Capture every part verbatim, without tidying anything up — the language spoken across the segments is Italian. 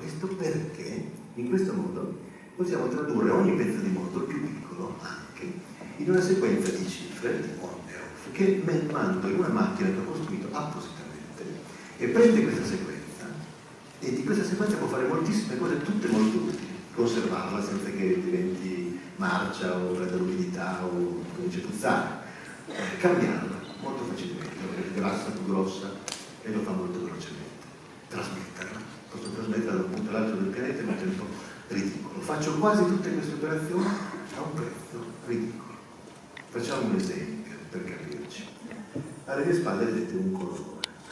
questo perché in questo modo possiamo tradurre ogni pezzo di mondo, il più piccolo anche, in una sequenza di cifre, di on e off, che mando in una macchina che ho costruito appositamente e prende questa sequenza e di questa sequenza può fare moltissime cose, tutte molto utili. Conservarla senza che diventi marcia o prenda l'umidità o cominci a puzzare, eh, cambiarla molto facilmente, perché è grassa, più grossa e lo fa molto velocemente. Trasmetterla, posso trasmetterla da un punto all'altro del pianeta in un tempo ridicolo. Faccio quasi tutte queste operazioni a un prezzo ridicolo. Facciamo un esempio per capirci. Alle mie spalle vedete un colore.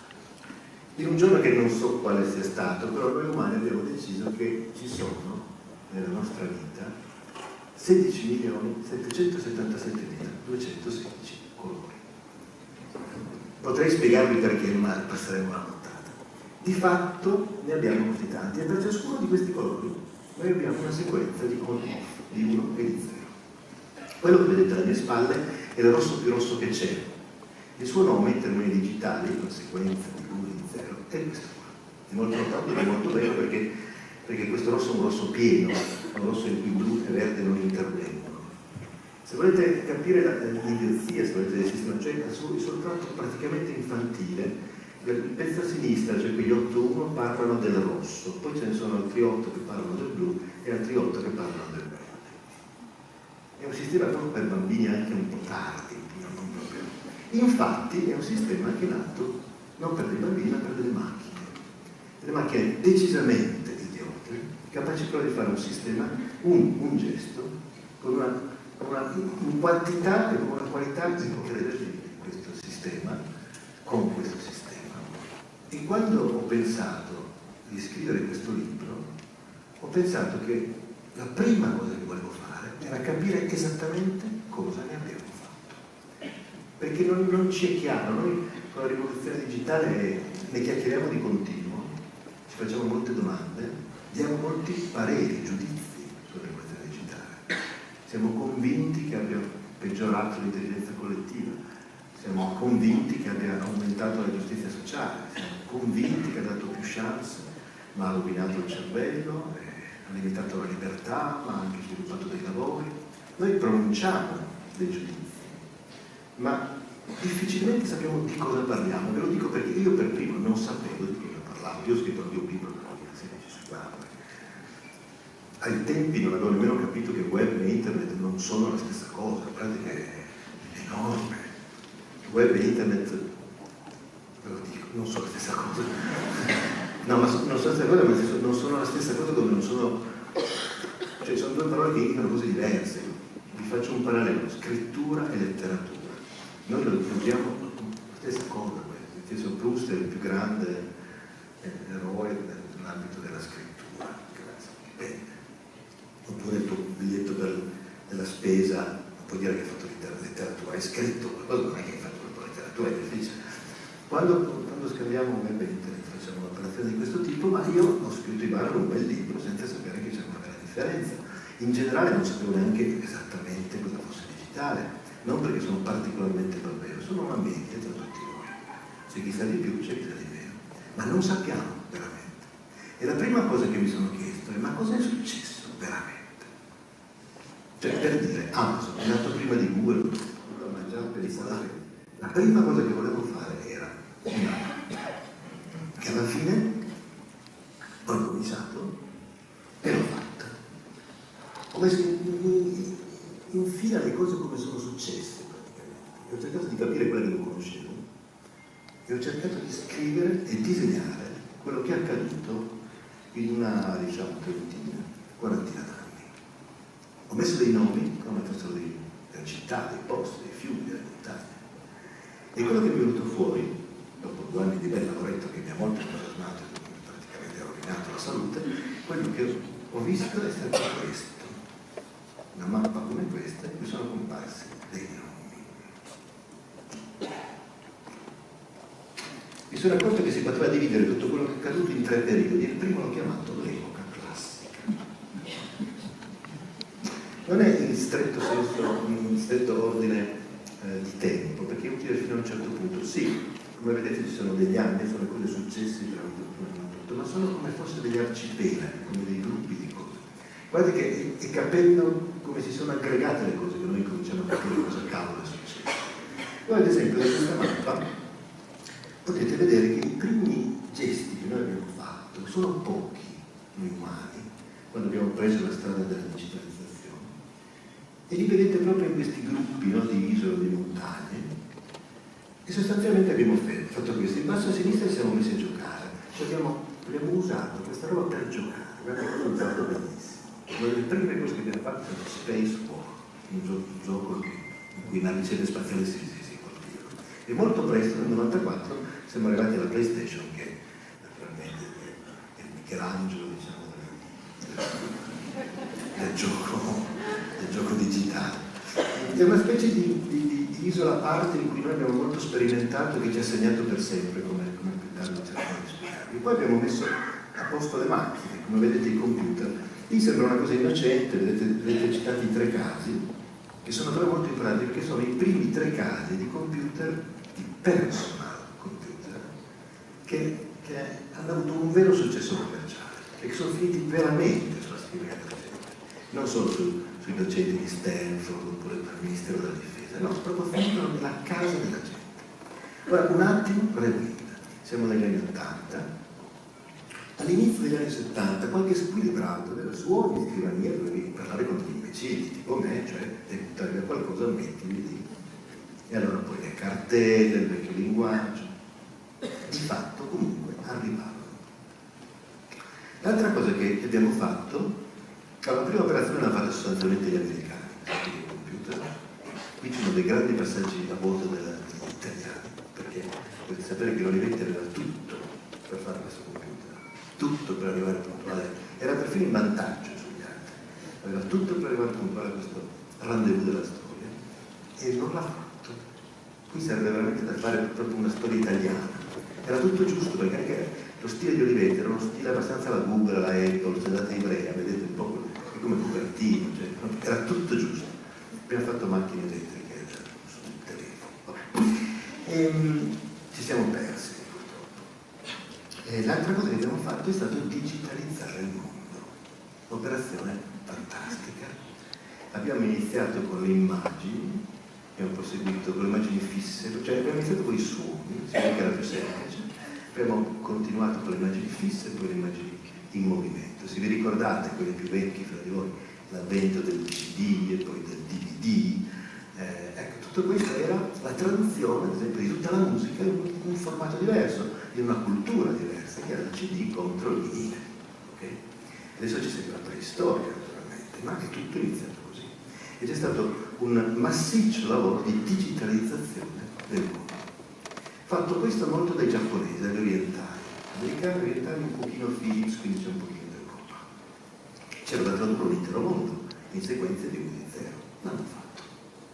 In un giorno che non so quale sia stato, però noi umani abbiamo deciso che ci sono nella nostra vita sedici milioni settecentosettantasette mila duecentosedici colori. Potrei spiegarvi perché, ma passeremo una puntata. Di fatto ne abbiamo così tanti e per ciascuno di questi colori noi abbiamo una sequenza di on off, di uno e di zero. Quello che vedete alle mie spalle è il rosso più rosso che c'è. Il suo nome in termini digitali, una sequenza di uno e di zero, è questo qua. È molto notabile, è molto bello perché, perché questo rosso è un rosso pieno, un rosso in cui blu e verde non intervengono. Se volete capire l'idiozia, se volete del sistema, cioè il suo tratto praticamente infantile, il pezzo a sinistra, cioè quegli otto uno, parlano del rosso, poi ce ne sono altri otto che parlano del blu e altri otto che parlano del verde. È un sistema proprio per bambini anche un po' tardi, non proprio. Infatti è un sistema che è nato non per dei bambini ma per delle macchine. Delle macchine decisamente idiote, capaci però di fare un sistema, un, un gesto, con una, una, una quantità e con una qualità incredibile in questo sistema, con questo sistema. E quando ho pensato di scrivere questo libro, ho pensato che la prima cosa che volevo fare era capire esattamente cosa ne abbiamo fatto. Perché non, non ci è chiaro, noi con la rivoluzione digitale ne chiacchieriamo di continuo, ci facciamo molte domande, diamo molti pareri, giudizi sulla rivoluzione digitale. Siamo convinti che abbia peggiorato l'intelligenza collettiva, siamo convinti che abbia aumentato la giustizia sociale, siamo convinti che ha dato più chance, ma ha rovinato il cervello, eh, ha limitato la libertà, ma ha anche sviluppato dei lavori. Noi pronunciamo dei giudizi, ma difficilmente sappiamo di cosa parliamo. Ve lo dico perché io per primo non sapevo di cosa parlavo. Io ho scritto il mio libro nel duemilasedici su Barbara. Ai tempi non avevo nemmeno capito che web e internet non sono la stessa cosa, in pratica è enorme. Web e internet, ve lo dico, non sono la stessa cosa. No, ma non sono la stessa cosa, ma non sono la stessa cosa come non sono... Cioè sono due parole che indicano cose diverse. Vi faccio un parallelo, scrittura e letteratura. Noi lo usiamo la stessa cosa, nel senso Proust è il più grande eroe nell'ambito della scrittura, dipende. Oppure il tuo biglietto per, della spesa, non puoi dire che hai fatto letteratura, hai scritto qualcosa, non è che hai fatto letteratura, è difficile. Quando, quando scriviamo un web internet facciamo un'operazione di questo tipo, ma io ho scritto in Barbara un bel libro senza sapere che c'è una vera differenza. In generale non sapevo neanche esattamente cosa fosse digitale, non perché sono particolarmente barbero, sono una media tra tutti noi. C'è chi sa di più, c'è chi sa di meno, ma non sappiamo veramente. E la prima cosa che mi sono chiesto è: ma cosa è successo veramente? Cioè, per dire, Amazon è nato prima di Google, ma già per i la prima cosa che volevo fare era una, che alla fine ho cominciato e l'ho fatta. Come si infila le cose come sono successe praticamente. Ho cercato di capire quelle che non conoscevo e ho cercato di scrivere e disegnare quello che è accaduto in una, diciamo, trentina, quarantina d'anni. Ho messo dei nomi come fossero delle città, dei posti, dei fiumi, delle montagne. E quello che mi è venuto fuori, dopo due anni di bel lavoretto che mi ha molto entusiasmato e praticamente ha rovinato la salute, quello che ho visto è stato questo. Una mappa come questa in cui sono comparsi dei nomi. Mi sono accorto che si poteva dividere tutto quello che è accaduto in tre periodi. Il primo l'ho chiamato l'epoca classica. Non è in stretto senso, in stretto ordine eh, di tempo, perché è utile fino a un certo punto. Sì, come vedete ci sono degli anni, sono le cose successe durante tutto, ma sono come fosse degli arcipelagi, come dei gruppi di cose. Guardate che è, è capendo come si sono aggregate le cose che noi cominciamo a capire cosa cavolo è successo. Voi ad esempio da questa mappa potete vedere che i primi gesti che noi abbiamo fatto sono pochi, noi umani, quando abbiamo preso la strada della digitalizzazione, e li vedete proprio in questi gruppi, no, di isole, di montagne, e sostanzialmente abbiamo fatto questo. In basso a sinistra ci siamo messi a giocare, cioè abbiamo, abbiamo usato questa roba per giocare, guardate che l'ho usato benissimo. Una delle prime cose che abbiamo fatto è stato Space War, un gioco, un gioco in cui navicelle spaziali si, si, si colpivano. E molto presto, nel novantaquattro, siamo arrivati alla PlayStation, che naturalmente è il Michelangelo, diciamo, del, del, gioco, del gioco digitale. È una specie di, di, di isola a parte in cui noi abbiamo molto sperimentato e che ci ha segnato per sempre, come, come Pittardo cercava di spiegarvi. Poi abbiamo messo a posto le macchine, come vedete i computer. Lì sembra una cosa innocente, vedete, vedete citati i tre casi, che sono però molto importanti perché sono i primi tre casi di computer, di personal computer, che, che hanno avuto un vero successo commerciale e che sono finiti veramente sulla scrivania della gente, non solo su, sui docenti di Stanford oppure per il Ministero della Difesa, no, proprio finito nella casa della gente. Ora, un attimo, rewind, siamo negli anni ottanta. All'inizio degli anni settanta qualche squilibrato aveva suoni di scrivania, dovevi parlare con degli imbecilli, tipo me, cioè devi buttare via qualcosa, mettili lì. E allora poi le cartelle, il vecchio linguaggio, di fatto comunque arrivavano. L'altra cosa che abbiamo fatto, la prima operazione l'hanno fatta sostanzialmente gli americani, i computer. Qui ci sono dei grandi passaggi a bordo degli italiani, perché potete sapere che l'Olivetti aveva tutto per fare questo computer. Tutto per arrivare puntuale, era perfino in vantaggio sugli altri, aveva tutto per arrivare puntuale a questo rendezvous della storia e non l'ha fatto. Qui sarebbe veramente da fare proprio una storia italiana, era tutto giusto perché anche lo stile di Olivetti era uno stile abbastanza alla Google, alla Apple, se andate in ebrea, vedete un po' come Cupertino, cioè, era tutto giusto. Abbiamo fatto macchine elettriche sul telefono, e, ci siamo persi. L'altra cosa che abbiamo fatto è stato digitalizzare il mondo, operazione fantastica. Abbiamo iniziato con le immagini, abbiamo proseguito con le immagini fisse, cioè abbiamo iniziato con i suoni, si vede che era più semplice, abbiamo continuato con le immagini fisse e poi le immagini in movimento. Se vi ricordate, quelli più vecchi fra di voi, l'avvento del C D e poi del D V D, eh, ecco, tutto questo era la traduzione, ad esempio, di tutta la musica in un, un formato diverso, di una cultura diversa, che era il C D contro il vinile. Okay? Adesso ci segue la preistoria, naturalmente, ma è tutto iniziato così. E c'è stato un massiccio lavoro di digitalizzazione del mondo. Fatto questo molto dai giapponesi, dagli orientali. Americani, orientali un pochino Philips, quindi c'è un pochino d'Europa. C'era da tradurre un intero mondo in sequenze di uno di zero. L'hanno fatto.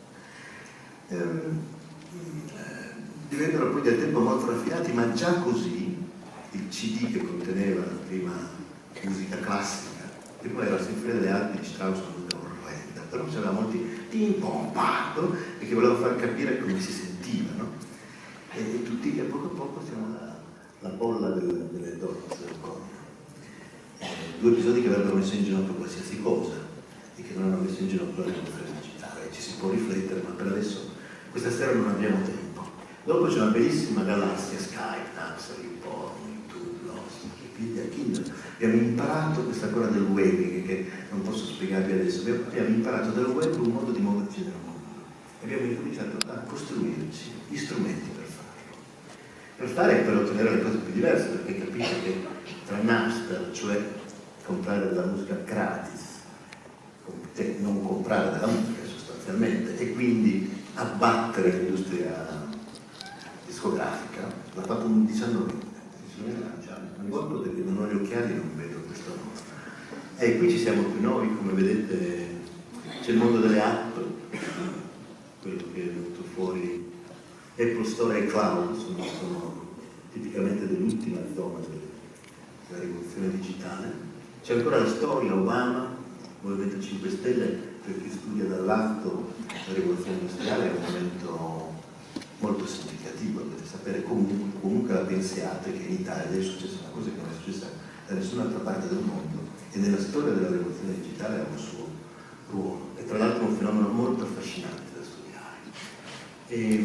Ehm, divennero poi del tempo molto raffinati, ma già così il C D che conteneva prima musica classica, prima era la Sinfonia delle Alpi di Strauss, una musica orrenda, però c'era molti timpompato perché voleva far capire come si sentiva, no? E, e tutti che a poco a poco siamo la, la bolla del, delle donne del corno. Eh, due episodi che avrebbero messo in ginocchio qualsiasi cosa e che non hanno messo in ginocchio la rivoluzione digitale. Ci si può riflettere, ma per adesso questa sera non abbiamo tempo. Dopo c'è una bellissima galassia, Skype, Napster, YouPorn, YouTube, Lost, Wikipedia, Kindle. Abbiamo imparato questa cosa del web, che, che non posso spiegarvi adesso. Abbiamo imparato dal web un modo di muoverci nel mondo. E abbiamo incominciato a costruirci gli strumenti per farlo. Per fare e per ottenere le cose più diverse, perché capite che tra Napster, cioè comprare della musica gratis, non comprare della musica sostanzialmente, e quindi abbattere l'industria discografica, l'ha fatto un diciannovenne, ogni volta perché non ho gli occhiali non vedo questo nome. E qui ci siamo più noi, come vedete c'è il mondo delle app, quello che è venuto fuori, Apple Store e Cloud, sono, sono tipicamente dell'ultima zona della rivoluzione digitale. C'è ancora la storia, Obama, Movimento cinque Stelle, per chi studia dall'alto la rivoluzione industriale è un momento molto significativo, per sapere comunque, comunque la pensiate che in Italia è successa una cosa che non è successa da nessun'altra parte del mondo e nella storia della rivoluzione digitale ha un suo ruolo. E tra l'altro è un fenomeno molto affascinante da studiare. E,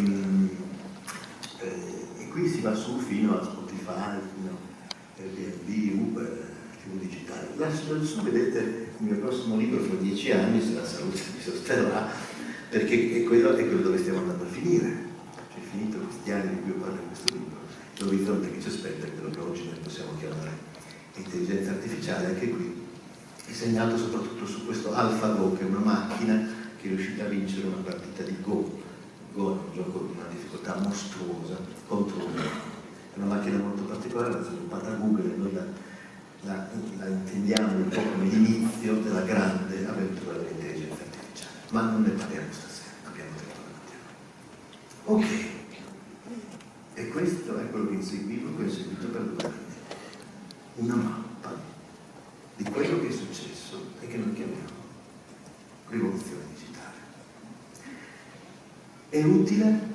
eh, e qui si va su fino a Spotify, fino a Airbnb, Uber, tivù digitale. Lassù vedete il mio prossimo libro fra dieci anni, se la salute mi sosterrà, perché è quello, è quello dove stiamo andando a finire. Cioè, finito questi anni di cui io parlo in questo libro, l'orizzonte che ci aspetta è quello che oggi noi possiamo chiamare intelligenza artificiale. Anche qui è segnato soprattutto su questo AlphaGo, che è una macchina che è riuscita a vincere una partita di Go. Go è un gioco di una difficoltà mostruosa contro un è una macchina molto particolare, l'ha sviluppata a Google e noi la, la, la intendiamo un po' come l'inizio della grande avventura dell'intelligenza artificiale. Ma non ne parliamo stasera, abbiamo tempo la mattina. Ok, e questo è quello che inseguivo, che ho inseguito per due anni. Una mappa di quello che è successo e che noi chiamiamo rivoluzione digitale. È utile?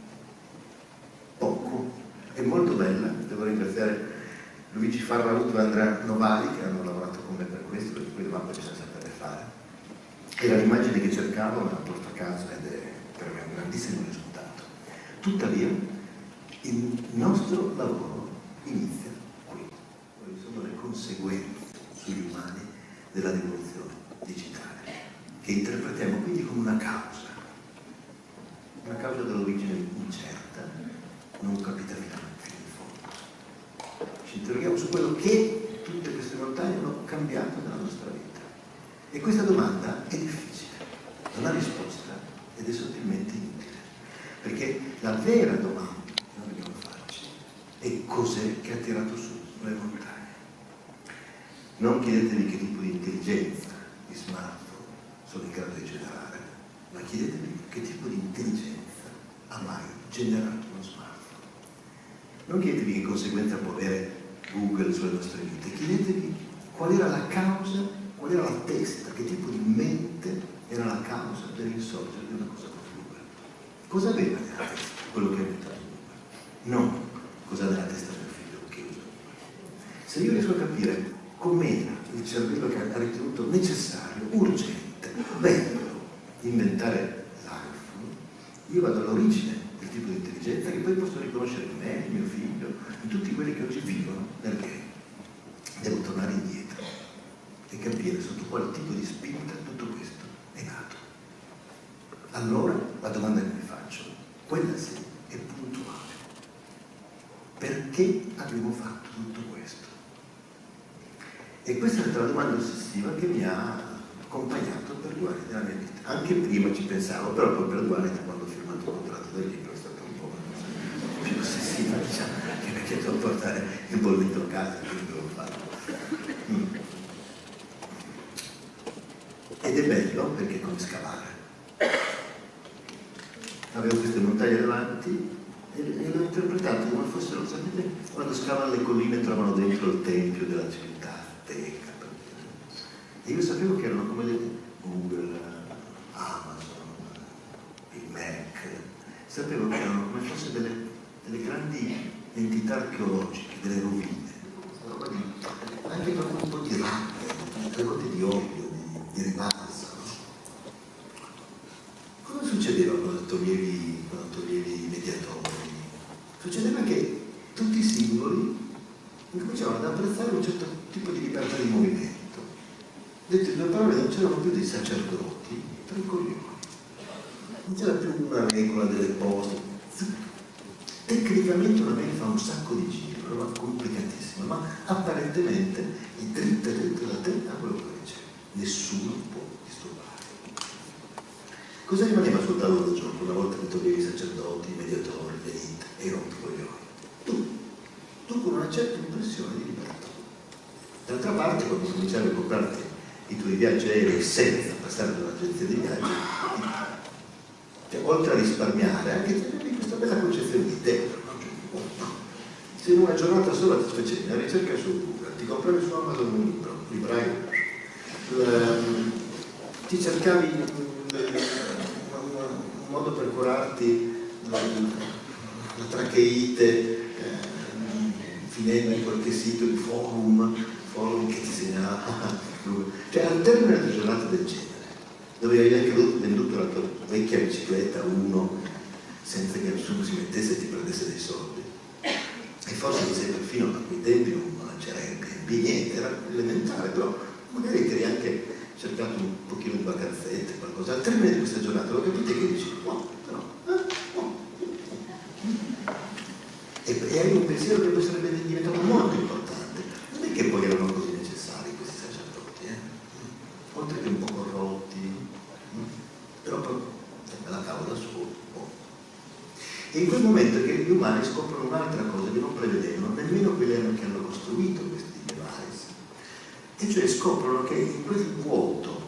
Poco. È molto bella. Devo ringraziare Luigi Farrauto e Andrea Novali che hanno lavorato con me per questo, perché quelle mappe bisogna sapere fare. Era l'immagine che cercavo, me la porto a casa ed è per me un grandissimo risultato. Tuttavia, il nostro lavoro inizia qui. Quali sono le conseguenze sugli umani della rivoluzione digitale, che interpretiamo quindi come una causa, una causa dell'origine incerta, non capita fino in fondo. Ci interroghiamo su quello che tutte queste montagne hanno cambiato nella nostra vita. E questa domanda è difficile, non ha risposta ed è sottilmente inutile, perché la vera domanda che noi dobbiamo farci è cos'è che ha tirato su le montagne. Non chiedetevi che tipo di intelligenza di smartphone sono in grado di generare, ma chiedetevi che tipo di intelligenza ha mai generato uno smartphone. Non chiedetevi che conseguenza può avere Google sulle nostre vite, chiedetevi qual era la causa, qual era la testa, che tipo di mente era la causa dell'insorgere di una cosa come Google. Cosa aveva nella testa quello che ha inventato Google? Non cosa ha nella testa del figlio che usa Google. Se io riesco a capire com'era il cervello che ha ritenuto necessario, urgente, bello inventare l'iPhone, io vado all'origine del tipo di intelligenza che poi posso riconoscere in me, in mio figlio, in tutti quelli che oggi vivono nel game. Devo tornare indietro e capire sotto quale tipo di spinta tutto questo è nato. Allora la domanda che mi faccio, quella sì, è puntuale. Perché abbiamo fatto tutto questo? E questa è stata la domanda ossessiva che mi ha accompagnato per due anni della mia vita. Anche prima ci pensavo, però poi per due anni, da quando ho firmato il contratto del libro, è stata un po' più ossessiva, diciamo, che mi ha chiesto di portare il bollito a casa, quindi devo farlo. Mm. Ed è bello perché è come scavare. Avevo queste montagne davanti e l'ho interpretato come fossero, sapete, quando scavano le colline e trovano dentro il tempio della civiltà. E io sapevo che erano come le Google, Amazon, il Mac, sapevo che erano come fosse delle, delle grandi entità archeologiche, delle rovine, anche proprio un po' di latte, delle cose di olio, di, di rivalsa. Cosa succedeva quando toglievi, quando toglievi i mediatori? Succedeva che tutti i simboli incominciavano ad apprezzare un certo tipo di libertà di movimento. Detto in due parole, non c'erano più dei sacerdoti per i coglioni, non c'era più una regola delle poste. Tecnicamente una mail fa un sacco di giri, una roba complicatissima, ma apparentemente è dritta dritta da te a quello che dice. Nessuno può disturbare. Cosa rimaneva sul tavolo del gioco una volta che toglievi i sacerdoti, i mediatori, le elite e i rompicoglioni? Tu. Tu con una certa impressione di libertà. D'altra parte, quando cominciavi a comprarti i tuoi viaggi aerei senza passare da un'agenzia di viaggi, cioè, oltre a risparmiare, anche avevi questa bella concezione di tempo. No? Se in una giornata sola ti facevi una ricerca su Google, ti compravi su Amazon un libro, librai, ti cercavi un, un modo per curarti Cioè al termine della giornata del genere, dove avevi anche venduto la tua vecchia bicicletta a uno senza che nessuno si mettesse e ti prendesse dei soldi, e forse ti sei perfino a quei tempi non c'era Airbnb, niente, era elementare, però magari ti eri anche cercato un pochino di vacanzette, qualcosa. Al termine di questa giornata lo capite che dici, no, però, eh, no. E, e hai un pensiero che poi sarebbe diventato molto importante. Non è che poi erano così necessari questi sacerdoti, eh? Oltre che un po' corrotti, però poi me la cavo da solo. Oh. E in quel momento è che gli umani scoprono un'altra cosa che non prevedevano, nemmeno quelli che hanno costruito questi device, e cioè scoprono che in quel vuoto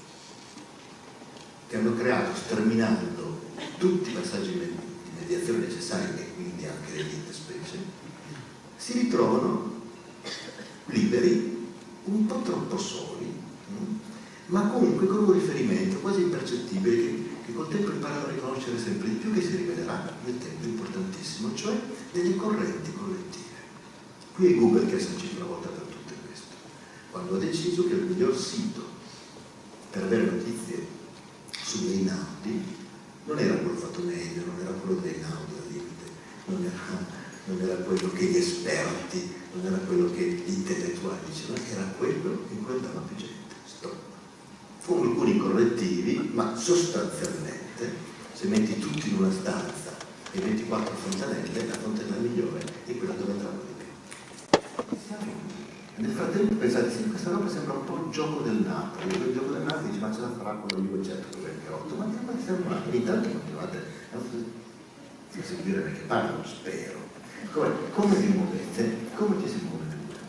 che hanno creato sterminando tutti i passaggi di mediazione necessari e quindi anche le dite specie, si ritrovano liberi, un po' troppo soli, ma comunque con un riferimento quasi impercettibile che, che col tempo imparano a riconoscere sempre di più, che si rivelerà nel tempo importantissimo, cioè delle correnti collettive. Qui è Google che ha sancito una volta per tutte questo, quando ha deciso che il miglior sito per avere notizie sulle Einaudi non era quello fatto meglio, non era quello delle Einaudi al limite, non era, non era quello che gli esperti, non era quello che gli intellettuali dicevano, era quello in cui andava più gente. Stop. Con alcuni correttivi, ma sostanzialmente, se metti tutti in una stanza e ventiquattro fontanelle, la fontanella migliore è quella dove andranno di più. Nel frattempo pensate, sì, questa roba sembra un po' il gioco del Napoli, il gioco del Napoli dice, ma ce la farà con lo Juve certo che otto, ma mi sembra, intanto continuate a seguire perché parlano, spero. Come, come vi muovete? Come ci si muove?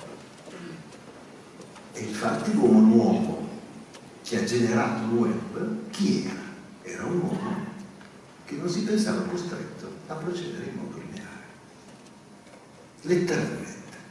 E infatti l'uomo nuovo che ha generato il web, chi era? Era un uomo che non si pensava costretto a procedere in modo lineare. Letteralmente.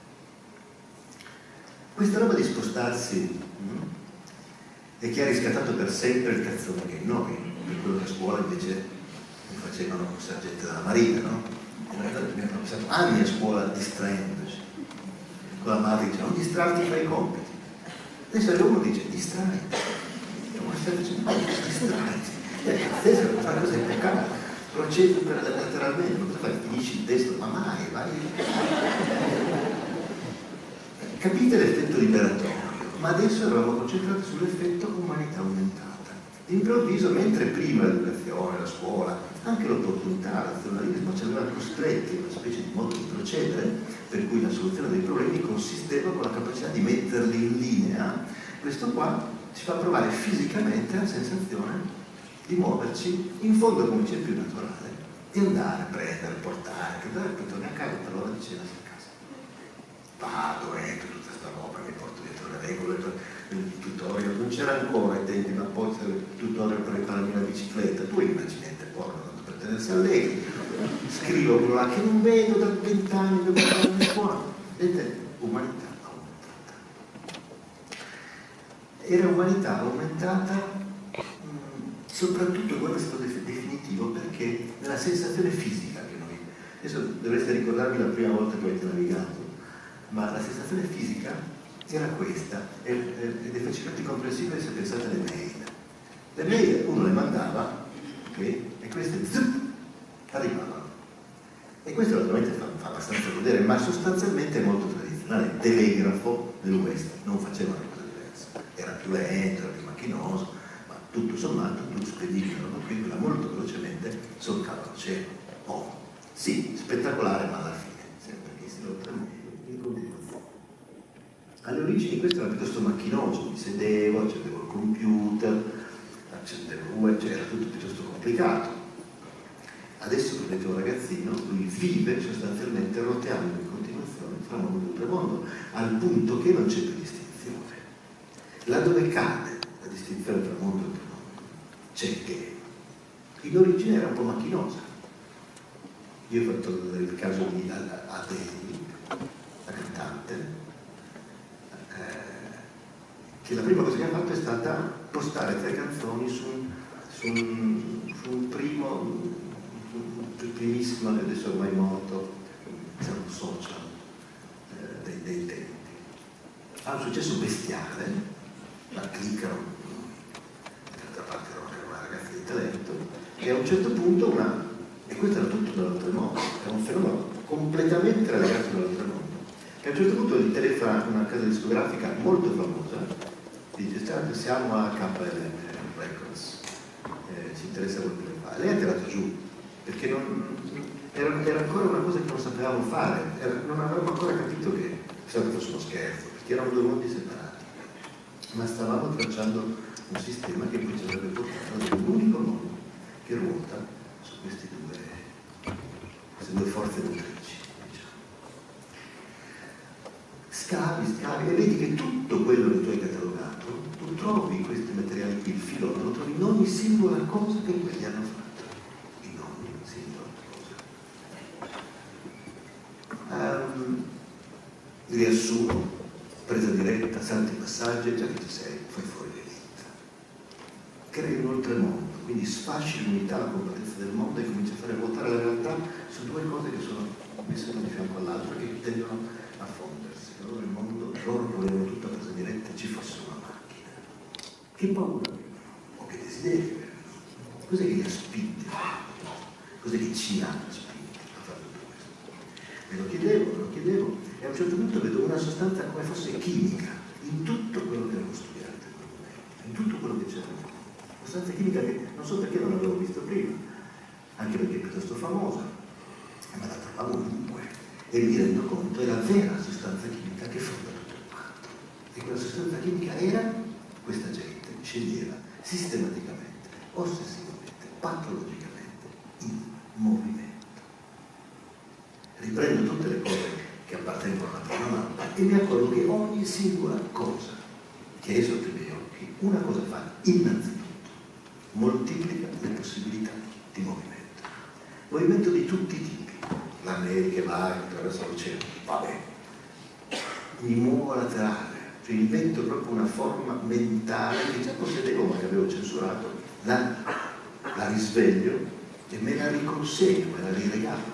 Questa roba di spostarsi mh, è che ha riscattato per sempre il cazzone che noi, per quello che a scuola invece mi facevano sergente della Marina, no? E noi abbiamo passato anni a scuola distraendoci. Con la madre dice, non distrarti, fai i compiti. Adesso uno dice, distraiti. E uno sta dicendo, no, distraiti. Adesso per fare cose impeccabili. Procedi lateralmente, non fai, finisci il testo, ma mai, vai. Capite l'effetto liberatorio, ma adesso eravamo concentrati sull'effetto umanità aumentata. Improvviso, mentre prima l'educazione, la scuola, anche l'opportunità, il razionalismo ci avevano costretti a una specie di modo di procedere, per cui la soluzione dei problemi consisteva con la capacità di metterli in linea, questo qua ci fa provare fisicamente la sensazione di muoverci in fondo come c'è più naturale, di andare, prendere, portare, che poi torni a casa per l'ora di cena a casa. Vado, entro tutta sta roba, mi porto dietro le regole, il tutorial, non c'era ancora ai tempi, ma poi c'era il tutorial per ripararmi la bicicletta, tu immagini niente porno, tanto per tenersi allegri, scrivo quello là che non vedo da vent'anni, da vent'anni di scuola, vedete, umanità aumentata. Era umanità aumentata, mh, soprattutto quello è stato definitivo, perché nella sensazione fisica che noi, adesso dovreste ricordarvi la prima volta che avete navigato, ma la sensazione fisica era questa, ed è facilmente comprensibile se pensate alle mail. Le mail uno le mandava, okay, e queste zup, arrivavano. E questo naturalmente fa, fa abbastanza vedere, ma sostanzialmente è molto tradizionale. Il telegrafo del West non faceva una cosa diversa, era più lento, era più macchinoso, ma tutto sommato tu spedivi una roba molto velocemente solcava il cielo. Oh, sì, spettacolare, ma alla fine, sempre che si lotta in continuazione. Alle origini questo era piuttosto macchinoso, mi sedevo, accendevo il computer, accendevo il web, cioè era tutto piuttosto complicato. Adesso prendete un ragazzino, lui vive sostanzialmente roteando in continuazione fra mondo e mondo, al punto che non c'è più distinzione. Là dove cade la distinzione tra mondo e mondo, c'è che in origine era un po' macchinosa. Io ho fatto il caso di Adele, la cantante, che la prima cosa che ha fatto è stata postare tre canzoni su un, su un, su un primo, il primissimo, adesso ormai morto, diciamo social eh, dei, dei tempi. Ha un successo bestiale, cliccano, d'altra parte erano una ragazza di talento, e a un certo punto una, e questo era tutto dall'oltremondo, era un fenomeno completamente relegato dall'oltremondo, che a un certo punto gli telefona una casa discografica molto famosa, dice siamo a K L M Records, eh, ci interessa quello che fa. Lei ha tirato giù, perché non, era, era ancora una cosa che non sapevamo fare, era, non avevamo ancora capito che sarebbe fosse uno scherzo, perché erano due mondi separati, ma stavamo tracciando un sistema che poi ci avrebbe portato ad un unico mondo che ruota su questi due, queste due forze motrici, diciamo. Scavi, scavi, e vedi che tutto quello che tu hai catalogato, tu trovi questi materiali qui, il filone, lo trovi in ogni singola cosa che quelli hanno fatto, in ogni singola cosa. Um, riassumo, presa diretta, salti passaggi, e già che ci sei, fai fuori l'elite. Crei un oltremondo, quindi sfasci l'unità, la completezza del mondo e cominci a fare ruotare la realtà su due cose che sono messe una di fianco all'altra, che tendono a fondersi. Allora il mondo, loro volevano tutta presa diretta, ci fosse una macchina. Che paura avevano? O che desiderio avevano? Cos'è che li ha spinti? Cos'è che ci ha spinti a fare tutto questo? Me lo chiedevo, me lo chiedevo, e a un certo punto vedo una sostanza come fosse chimica in tutto quello che avevo studiato, in tutto quello che c'era. Una sostanza chimica che non so perché non l'avevo visto prima, anche perché è piuttosto famosa, ma la trovavo ovunque. E mi rendo conto, è la vera sostanza chimica che fonda tutto il quanto. E quella sostanza chimica era, questa gente sceglieva sistematicamente, ossessivamente, patologicamente, il movimento. Riprendo tutte le cose che appartengono alla prima mappa e mi accorgo che ogni singola cosa che è sotto i miei occhi, una cosa fa, innanzitutto, moltiplica le possibilità di movimento. Movimento di tutti i tipi. La neve che va attraverso l'oceano, vabbè, mi muovo laterale, cioè invento proprio una forma mentale che già possedevo ma che avevo censurato, la, la risveglio e me la riconsegno, me la riregalo.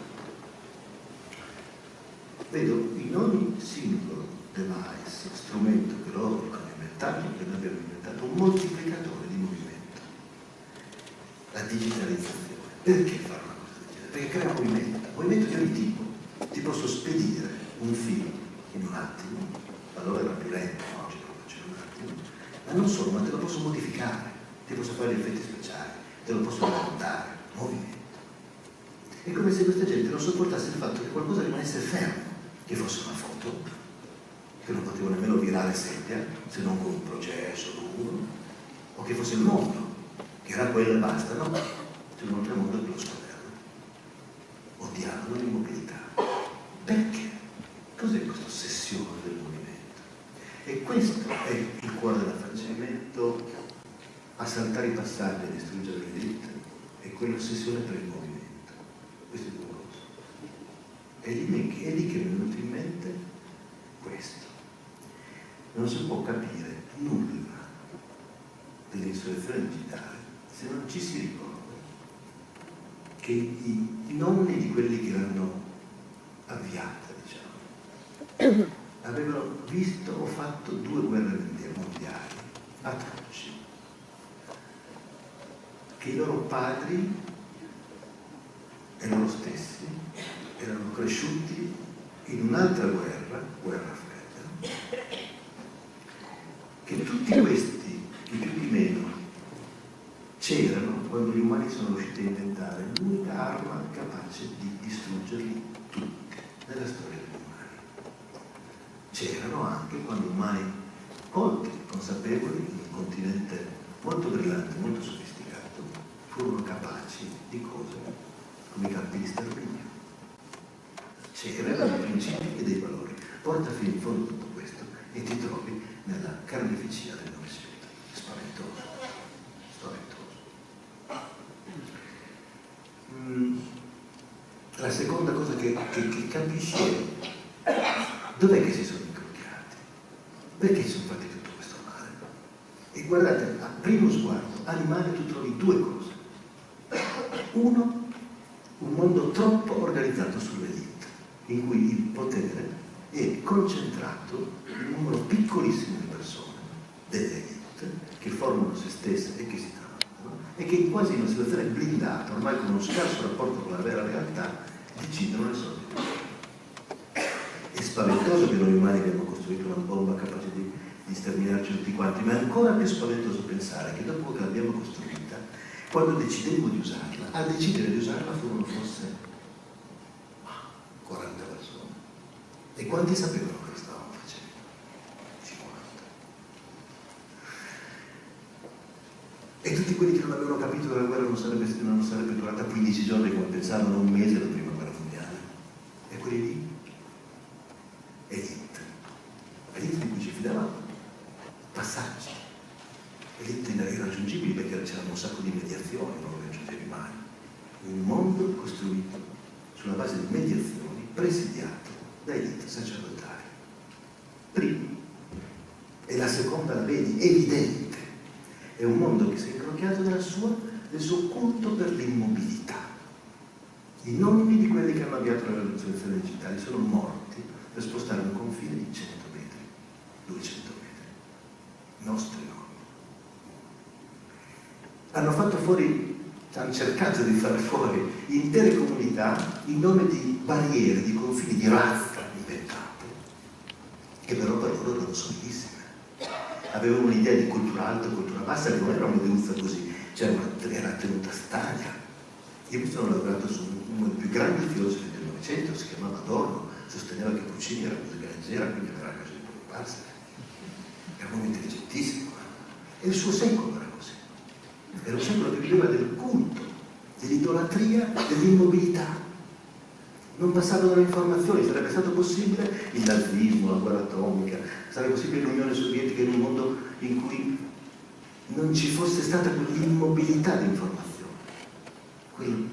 Vedo in ogni singolo device, strumento che loro hanno inventato, che noi abbiamo inventato, un moltiplicatore di movimento. La digitalizzazione. Perché fare una cosa del genere? Perché crea movimento, movimento di ogni tipo. Ti posso spedire un film in un attimo, allora era più lento, oggi lo faccio in un attimo, ma non solo, ma te lo posso modificare, ti posso fare gli effetti speciali, te lo posso raccontare, movimento. È come se questa gente non sopportasse il fatto che qualcosa rimanesse fermo, che fosse una foto, che non potevo nemmeno virare seppia, se non con un processo lungo, o che fosse il mondo, che era quello e basta, no? C'è un altro mondo che lo scoperto. Odiavano l'immobilità. Perché? Cos'è questa ossessione del movimento? E questo è il cuore dell'affacciamento a saltare i passaggi, a distruggere l'elite, e quell'ossessione per il movimento. Queste due cose. È lì, è lì che mi è venuto in mente questo. Non si può capire nulla dell'insurrezione digitale se non ci si ricorda che i, i nonni di quelli che l'hanno avviata, diciamo, avevano visto o fatto due guerre mondiali atroci, che i loro padri e loro stessi erano cresciuti in un'altra guerra, guerra fredda, che tutti questi, chi più chi meno, c'erano quando gli umani sono riusciti a inventare l'unica arma capace di distruggerli tutti nella storia degli umani. C'erano anche quando umani colti, consapevoli, in un continente molto brillante, molto sofisticato, furono capaci di cose come i campi di sterminio. C'erano dei principi e dei valori. Porta fino in fondo tutto questo e ti trovi nella carneficia del Novecento. Spaventoso. Spaventoso. Mm. La seconda cosa che, che, che capisci è dov'è che si sono incrociati? Perché si sono fatti tutto questo male? E guardate, a primo sguardo, animale tu trovi due cose. Uno, un mondo troppo organizzato sull'elite, in cui il potere è concentrato in un numero piccolissimo di persone, delle elite, che formano se stesse e che si tramandano, e che quasi in una situazione blindata, ormai con uno scarso rapporto con la vera realtà, decidono le sorti. È spaventoso che noi umani abbiamo costruito una bomba capace di, di sterminarci tutti quanti, ma è ancora più spaventoso pensare che dopo che l'abbiamo costruita, quando decidemmo di usarla, a decidere di usarla furono forse quaranta persone. E quanti sapevano che stavamo facendo? cinquanta. E tutti quelli che non avevano capito che la guerra non sarebbe, non sarebbe durata quindici giorni come pensavano, un mese la prima guerra mondiale. E quelli lì? Elite. Elite di cui ci fidavamo. Passaggi. Elite irraggiungibili perché c'erano un sacco di mediazioni, non lo raggiungevi mai. Un mondo costruito sulla base di mediazioni, presidiato da elite sacerdotali. Primo. E la seconda la vedi, evidente. È un mondo che si è incrociato della sua, del suo culto per l'immobilità. I nomi di quelli che hanno avviato la rivoluzione digitale sono morti per spostare un confine di cento metri, duecento metri. Nostri nomi. Hanno fatto fuori, hanno cercato di fare fuori intere comunità in nome di barriere, di confini, di razza inventate, che però per loro erano solidissime. Avevano un'idea di cultura alta, cultura bassa, che non era una deuzza così, c'era una, era tenuta stagna. Io mi sono lavorato su uno dei più grandi filosofi del Novecento, si chiamava Adorno, sosteneva che Puccini era musica leggera, quindi aveva la ragione di preoccuparsene. Era un uomo intelligentissimo. E il suo secolo era così. Era un secolo che viveva del culto, dell'idolatria, dell'immobilità. Non passavano le informazioni, sarebbe stato possibile il nazismo, la guerra atomica, sarebbe possibile l'Unione Sovietica in un mondo in cui non ci fosse stata quell'immobilità di informazione. Quello.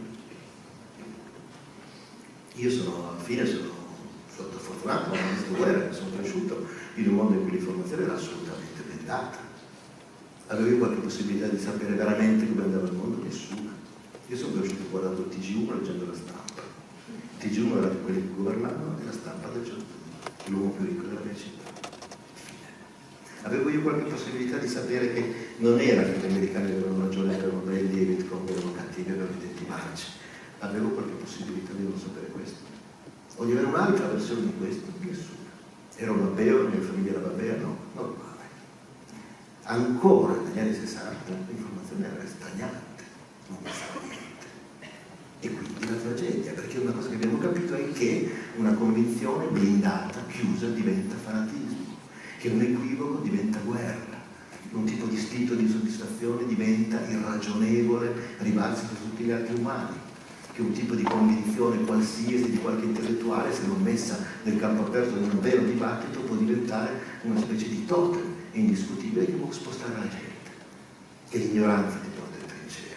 Io sono, alla fine sono stato fortunato, non ho visto guerra, sono cresciuto in un mondo in cui l'informazione era assolutamente blindata. Avevo qualche possibilità di sapere veramente come andava il mondo? Nessuna. Io sono cresciuto guardando il T G uno, leggendo la stampa. Il T G uno era di quelli che governavano e la stampa del giorno, l'uomo più ricco della mia città. Avevo io qualche possibilità di sapere che non era che gli americani avevano ragione, erano belli e i Vietcong erano cattivi, avevano i denti marci. Avevo qualche possibilità di non sapere questo. O di avere un'altra versione di questo? Nessuna. Ero un babbeo, la mia famiglia era babbea? No, normale. Ancora negli anni sessanta l'informazione era stagnante, non passava niente. E quindi la tragedia, perché una cosa che abbiamo capito è che una convinzione blindata, chiusa, diventa fanatismo, che un equivoco diventa guerra, un tipo di istinto di soddisfazione diventa irragionevole rivalsa su tutti gli altri umani, che un tipo di convinzione qualsiasi di qualche intellettuale, se non messa nel campo aperto di un vero dibattito, può diventare una specie di totem indiscutibile che può spostare la gente, che l'ignoranza ti porta in trincea,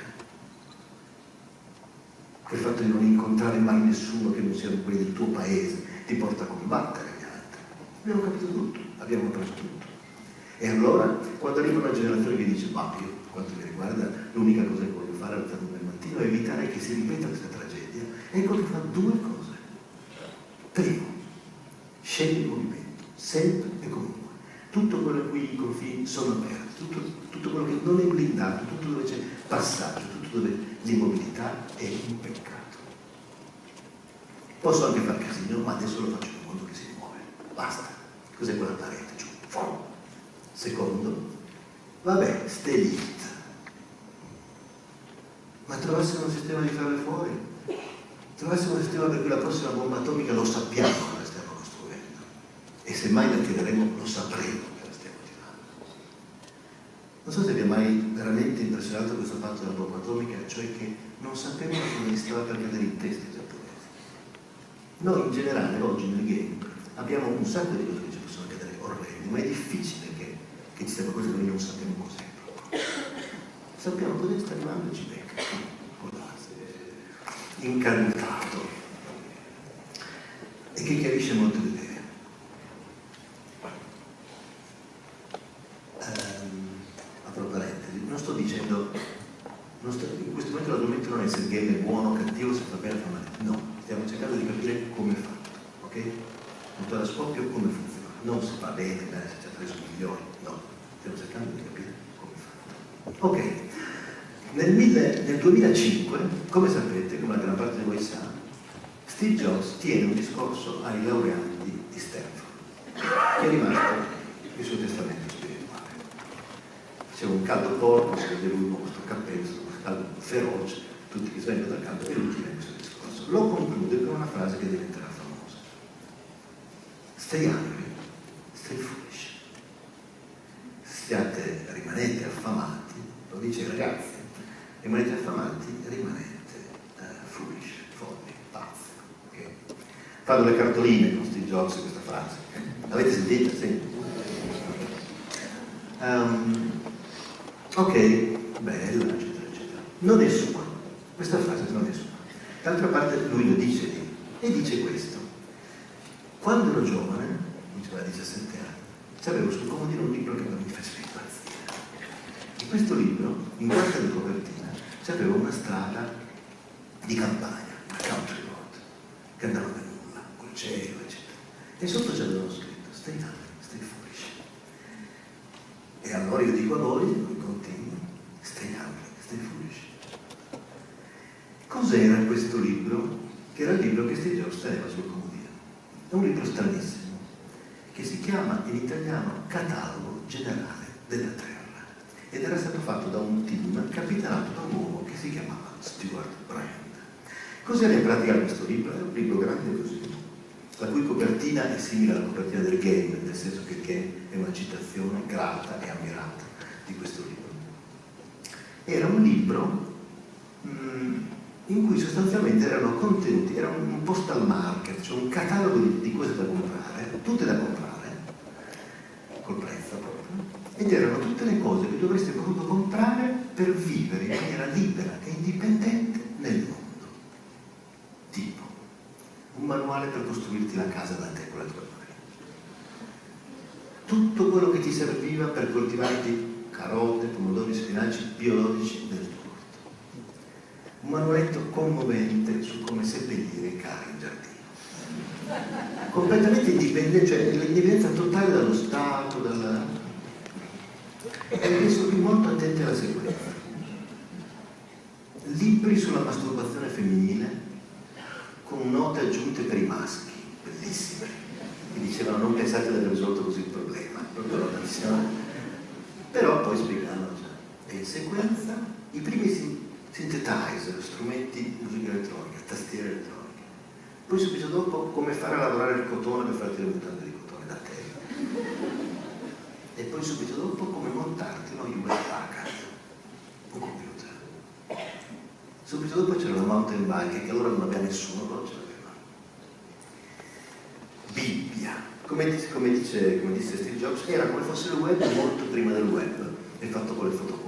che il fatto di non incontrare mai nessuno che non siano quelli del tuo paese ti porta a combattere gli altri. Abbiamo capito tutto, abbiamo preso tutto. E allora, quando arriva una generazione che dice, ma io, quanto mi riguarda, l'unica cosa che voglio fare alzandomi al mattino è evitare che si ripeta questa tragedia, ecco che fa due cose. Primo, sceglie il movimento, sempre e comunque. Tutto quello in cui i confini sono aperti, tutto, tutto quello che non è blindato, tutto dove c'è passaggio, tutto dove l'immobilità è un peccato. Posso anche far casino, ma adesso lo faccio in un mondo che si muove. Basta. Cos'è quella parete? Giù. Secondo, vabbè, ste elite. Ma trovassimo un sistema di farle fuori? Trovassimo un sistema per cui la prossima bomba atomica lo sappiamo che la stiamo costruendo. E se mai la tireremo, lo sapremo che la stiamo tirando. Non so se vi è mai veramente impressionato questo fatto della bomba atomica, cioè che non sapevano come stava per cadere in testa i giapponesi. Noi in generale oggi nel game abbiamo un sacco di cose che ci possono cadere orrendi, ma è difficile che, che ci siano cose che noi non sappiamo cos'è proprio. Sappiamo cosa sta arrivando e ci becca, incantato, e che chiarisce molto l'idea. Apro parentesi, non sto dicendo, non sto, in questo momento l'argomento non è se il game è buono o cattivo, se fa bene o fa male, no, stiamo cercando di capire come è fatto, ok? Motore a scoppio come funziona, non se fa bene, bene se c'è preso milioni, no, stiamo cercando di capire come fa. Ok, nel, mille, nel duemilacinque, come sapete, come la gran parte di voi sa, Steve Jobs tiene un discorso ai laureandi di Stanford, che è rimasto il suo testamento spirituale. C'è un caldo corpo, si vede lui con questo cappello, questo caldo feroce, tutti che svengono dal caldo, e lui tiene questo discorso. Lo conclude con una frase che diventerà famosa. Stay hungry, stay foolish. Stiate, rimanete affamati, lo dice ai ragazzi, rimanete affamati e rimanete uh, foolish, folli, pazzi. Okay? Fanno le cartoline con Steve Jobs questa frase. L'avete sentita? Sì. Um, ok, bella, eccetera, eccetera. Non è sua. Questa frase non è sua. D'altra parte lui lo dice lì, e dice questo. Quando ero giovane, diceva a diciassette anni, avevo sul comodino un libro che non mi faceva impazzire. E questo libro, in quarta di copertina, c'aveva una strada di campagna, una country road, che andava da nulla, col cielo, eccetera. E sotto c'avevano scritto, stay hungry, stay foolish. E allora io dico a voi, lui continua, stay hungry, stay foolish. Cos'era questo libro? Che era il libro che Steve Jobs teneva sul comodino. È un libro stranissimo, che si chiama in italiano Catalogo Generale della Terra, ed era stato fatto da un team capitanato da un uomo che si chiamava Stewart Brand. Cos'era in pratica questo libro? È un libro grande così, la cui copertina è simile alla copertina del Game, nel senso che il Game è una citazione grata e ammirata di questo libro. Era un libro mh, in cui sostanzialmente erano contenuti, era un postal market, cioè un catalogo di, di cose da comprare, tutte da comprare, col prezzo proprio, ed erano tutte le cose che dovreste potuto comprare per vivere in maniera libera e indipendente nel mondo. Tipo, un manuale per costruirti la casa da te con le tue mani. Tutto quello che ti serviva per coltivarti carote, pomodori, spinaci biologici nel tuo orto. Un manualetto commovente su come seppellire i cari in giardino. Completamente indipendente, cioè l'indipendenza totale dallo Stato, dalla... e adesso qui molto attenti alla sequenza. Libri sulla masturbazione femminile con note aggiunte per i maschi, bellissime, che dicevano non pensate di aver risolto così il problema, proprio la tensione. Però poi spiegavano già. E in sequenza i primi synthesizer, strumenti di musica elettronica, tastiere elettroniche. Poi subito dopo come fare a lavorare il cotone per farti le mutande di cotone da te. E poi subito dopo come montarti uno Hewlett Packard, un computer. Subito dopo c'era la mountain bike, che allora non aveva nessuno, però ce l'aveva. Bibbia, come, come, dice, come disse Steve Jobs, era come fosse il web molto prima del web, è fatto con le fotocopie.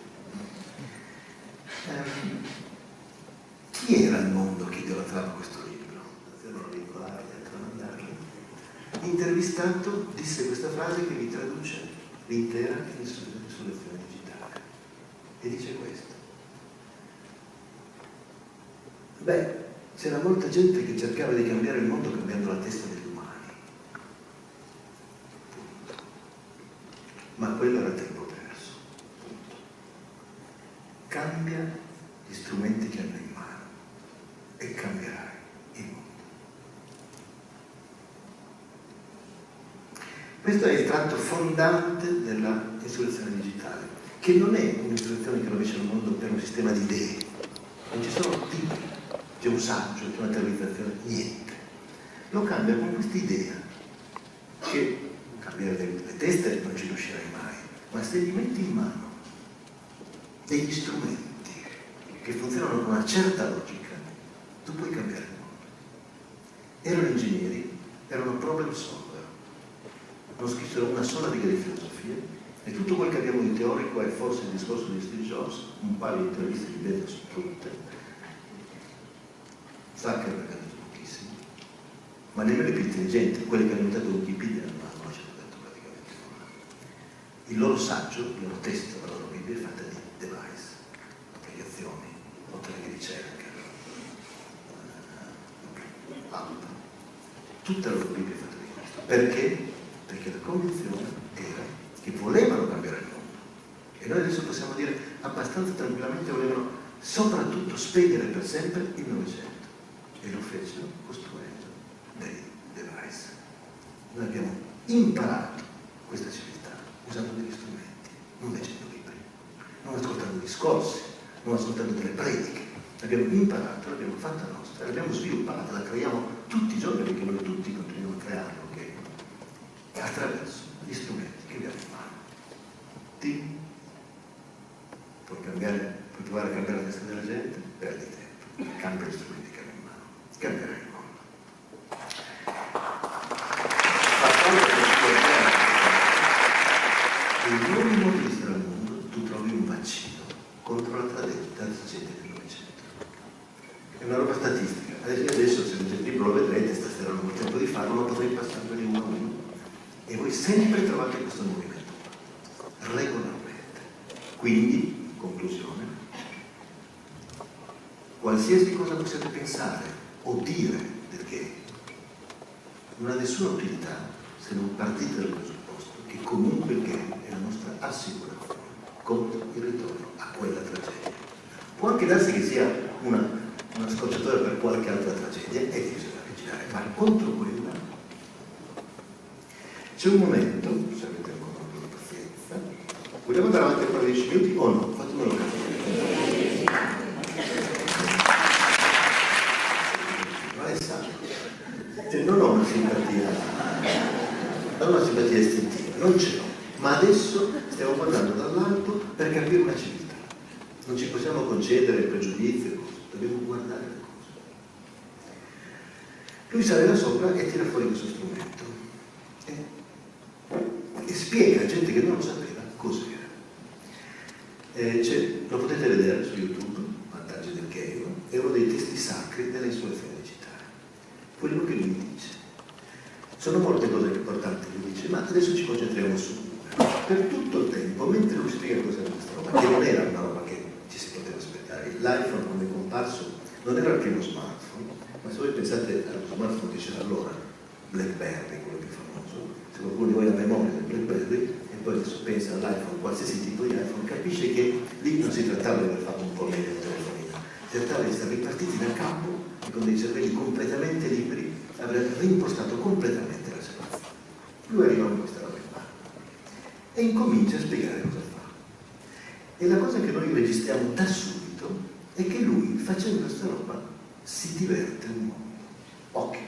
Um, chi era il mondo che idolatrava questo libro? Intervistato disse questa frase che vi traduce l'intera risurrezione digitale e dice questo. Beh, c'era molta gente che cercava di cambiare il mondo cambiando la testa degli umani, punto. Ma quello era tempo perso, punto. Cambia gli strumenti che hanno in mano e cambierai il mondo. Questo è il tratto fondante della insurrezione digitale, che non è un'insurrezione che rovescia il mondo per un sistema di idee, non ci sono tipi, c'è un saggio, c'è una teorizzazione, niente. Lo cambia con questa idea che cambiare le, le teste non ci riuscirai mai, ma se gli metti in mano degli strumenti che funzionano con una certa logica, tu puoi cambiare il mondo. Erano ingegneri, erano problem solver. Non scrissero una sola riga di filosofia e tutto quel che abbiamo di teorico è forse il discorso di Steve Jobs, un paio di interviste di Bezos su tutte. Zuckerberg ha detto pochissimo, ma nemmeno le più intelligenti, quelle che hanno inventato Wikipedia non hanno lasciato detto praticamente nulla. Il loro saggio, il loro testo, la loro Bibbia è fatta di device, applicazioni, motori di ricerca, app. Tutta la loro Bibbia è fatta di questo. Perché? Perché la convinzione era che volevano cambiare il mondo E noi adesso possiamo dire abbastanza tranquillamente volevano soprattutto spegnere per sempre il Novecento. E lo fecero costruendo dei device. Noi abbiamo imparato questa civiltà usando degli strumenti, non leggendo libri, non ascoltando discorsi, non ascoltando delle prediche. L'abbiamo imparata, l'abbiamo fatta nostra, l'abbiamo sviluppata, la creiamo tutti i giorni perché noi tutti continuiamo a crearla, ok? Attraverso gli strumenti che abbiamo in mano. Ti puoi cambiare, puoi provare a cambiare la testa della gente, perdi tempo, cambia gli strumenti che hai in mano, cambierai il mondo. In ogni modo di stare al mondo tu trovi un vaccino contro la tragedia del Novecento. È una roba statistica. Adesso, adesso se leggete il libro lo vedrete, stasera non ho tempo di farlo, ma potrei passarveli uno a uno. E voi sempre trovate questo movimento, regolarmente. Quindi, conclusione, qualsiasi cosa possiate pensare o dire del gay non ha nessuna utilità se non partite dal presupposto che comunque il gay è la nostra assicurazione contro il ritorno a quella tragedia. Può anche darsi che sia una, una scocciatura per qualche altra tragedia, è difficile da vigilare, ma contro quella c'è un momento, se avete ancora un po' di pazienza, vogliamo andare avanti ancora dieci minuti o no? Fatemelo capire. Ma è sano. Cioè, non ho una simpatia, non ho una simpatia istintiva, non ce l'ho. Ma adesso stiamo guardando dall'alto per capire una civiltà. Non ci possiamo concedere pregiudizi e cose, dobbiamo guardare le cose. Lui sale da sopra e tira fuori questo strumento e, e spiega a gente che non lo sapeva cos'era. Eh, lo potete vedere su YouTube, Vantaggi del Gay, è uno dei testi sacri della insurrezione digitale. Quello che lui dice. Sono molte cose importanti, lui dice, ma adesso ci concentriamo su una. Per tutto il tempo, mentre lui spiega cos'era questa roba, che non era una roba che ci si poteva aspettare, l'iPhone quando è comparso non era il primo smartphone, ma se voi pensate allo smartphone che c'era allora, BlackBerry, quello più famoso, se qualcuno di voi ha memoria del BlackBerry e poi adesso pensa all'iPhone, qualsiasi tipo di iPhone, capisce che lì non si trattava di aver fatto un po' meglio il telefonino, si trattava di essere ripartiti da capo e con dei cervelli completamente liberi aver rimpostato completamente la situazione. Lui arriva con questa roba in mano e incomincia a spiegare cosa fa. E la cosa che noi registriamo da subito è che lui, facendo questa roba, si diverte un mondo. Ok.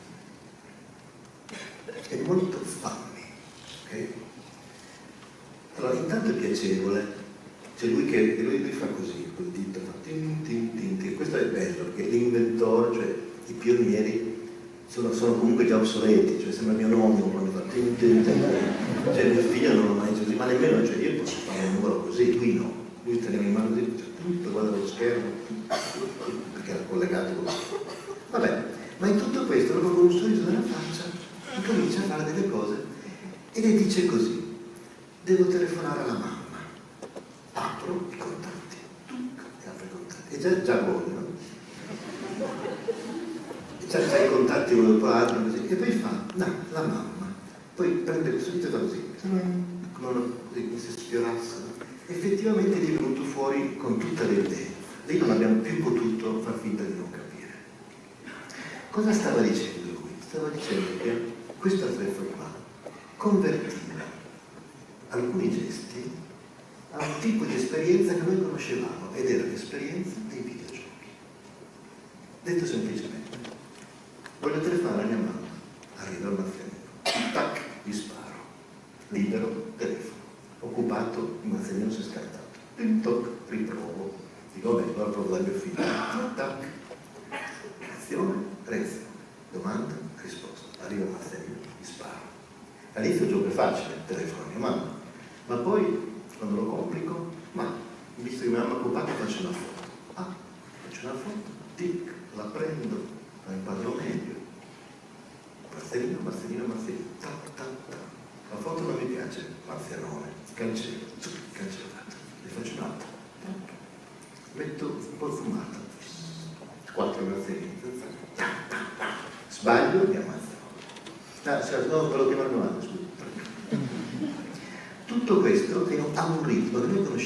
È molto funny. Ok? Allora, intanto è piacevole. C'è lui che lui, lui fa così, col dito fa tin tin tin tin. Questo è bello, perché l'inventore, cioè i pionieri, sono, sono comunque già obsoleti, cioè sembra mio nonno quando fa tin tin tin. Cioè mio figlio non lo mai così, ma nemmeno, cioè io posso fare un numero così, lui no. Lui teneva in mano così, cioè, tutto, guarda lo schermo, perché era collegato così. Vabbè, ma in tutto questo, dopo con un sorriso nella faccia, comincia a fare delle cose e le dice così: devo telefonare alla mamma. Apro i contatti, tuc, e apro i contatti. E già, già buono, no? E già, già i contatti uno dopo l'altro, così. E poi fa, no, la mamma. Poi prende questo dito e fa così, come uno, così, come se sfiorasse. Effettivamente gli è venuto fuori con tutta l'evidenza. Lì non abbiamo più potuto far finta di non capire. Cosa stava dicendo lui? Stava dicendo che questo attrezzo qua convertiva alcuni gesti a un tipo di esperienza che noi conoscevamo, ed era l'esperienza dei videogiochi. Detto semplicemente, voglio telefonare a mia mamma, arriva il marzianino, tac, gli sparo, libero, telefono, occupato, il marzianino si è scartato, tin toc, riprovo, dico vabbè, ora provo dal mio figlio, tac, azione, reazione, domanda, risposta, arriva il marzianino, gli sparo. All'inizio il gioco è facile, telefono a mia mamma, ma poi quando lo complico, ma visto che mia mamma è occupata faccio una foto. Ah, faccio una foto, tic, la prendo, la inquadro meglio. Marzianino, marzianino, marzianino, tac, tac, tac. La foto non mi piace, marzianone, cancello, cancellato. Ne faccio un'altra. Metto un po' fumata. Quattro marzianini. Sbaglio, mi ammazzo. Ah, cioè, no, ve lo chiamare domanda, scusa. Tutto questo ha un ritmo che noi conosciamo